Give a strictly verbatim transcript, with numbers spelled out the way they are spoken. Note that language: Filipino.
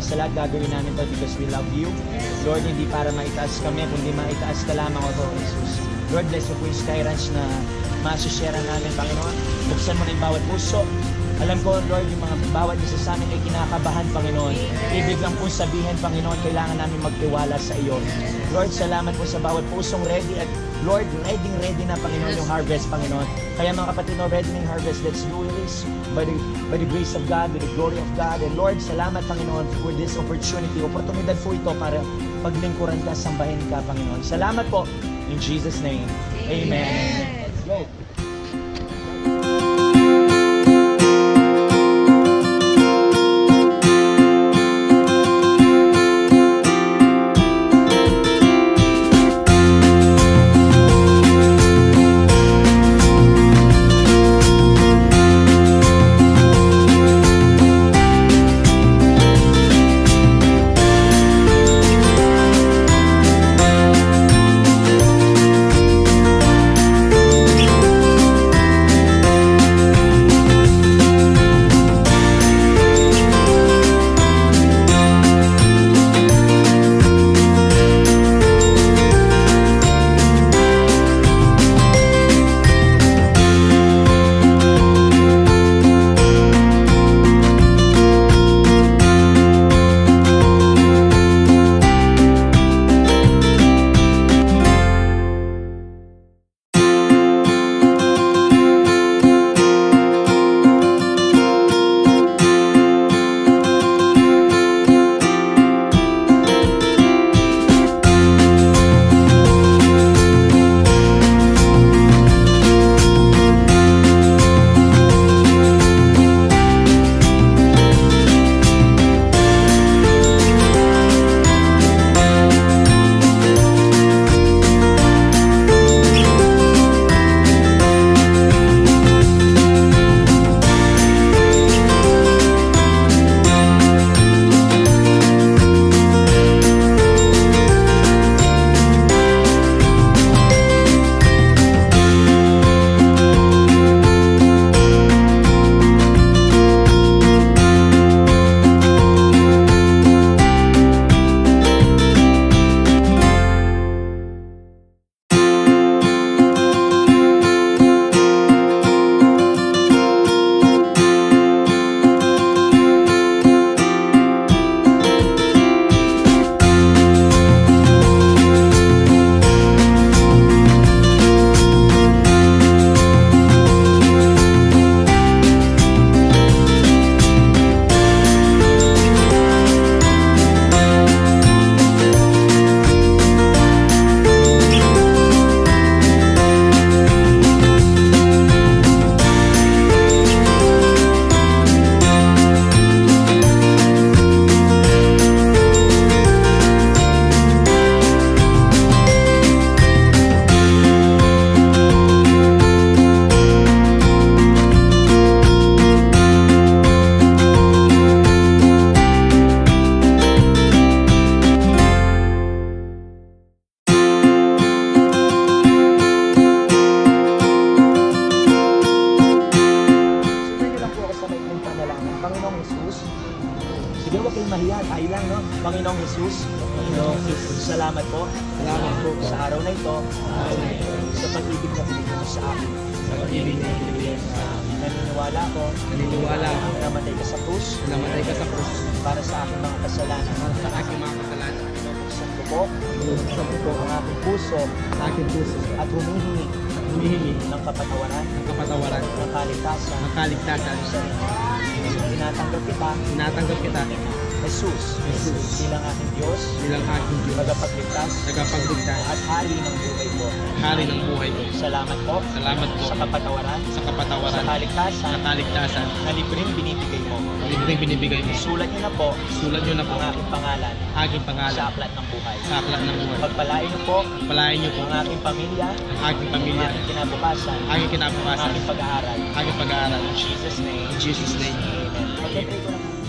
sa lahat, gagawin namin to because we love you. Lord, hindi para maitaas kami, kundi maitaas ka lamang, O Lord Jesus. Lord, bless mo po yung Skyranch na masishare namin, Panginoon. Buksan mo na yung bawat puso. Alam ko, Lord, yung mga bawat isa sa amin ay kinakabahan, Panginoon. Ibig lang po sabihin, Panginoon, kailangan namin magtiwala sa iyo. Lord, salamat po sa bawat pusong ready at Lord, ready, ready na, Panginoon, yung harvest, Panginoon. Kaya mga kapatid, no, ready na yung harvest. Let's do this by the, by the grace of God, by the glory of God. And Lord, salamat, Panginoon, for this opportunity. Oportunidad po ito para paglingkuran ka, sambahin ka, Panginoon. Salamat po. In Jesus' name, Amen. Amen. Let's go. Sige, huwag kayong mahiya. Tayo lang, no? Panginoong Jesus, Panginoong Jesus, salamat po. Salamat po sa araw na ito, sa pag-ibig na binigay mo sa akin. Sa pag-ibig na binigay mo sa akin. Naniniwala ko, naniniwala ko, namatay ka sa krus, namatay ka sa krus, para sa aking mga kasalanan. Para sa aking mga kasalanan. Binubuksan ko po, binubuksan ko po ang aking puso, ang aking puso, at humihingi, humihingi ng kapatawaran, ng kapatawaran, ng kaligtasan, ng kaligtasan. Tinatanggap kita, tinatanggap kita, Jesus, Jesus, bilang aking Diyos, bilang aking Diyos, tagapagligtas, tagapagligtas, at hari ng buhay ko, hari ng buhay ko. Salamat po, salamat po sa kapatawaran, sa kapatawaran, sa kaligtasan, sa kaligtasan, na libreng binibigay mo, libreng binibigay mo. Sulat niyo na po, sulat niyo na po ang aking pangalan, aking pangalan, sa aklat ng buhay, sa aklat ng buhay. Pagpalain niyo po, pagpalain niyo po ang aking pamilya, ang aking pamilya, ang aking kinabukasan, aking kinabukasan, aking pag-aaral, aking pag-aaral. In Jesus' name, in Jesus' name. Amen. Okay, pray ko na.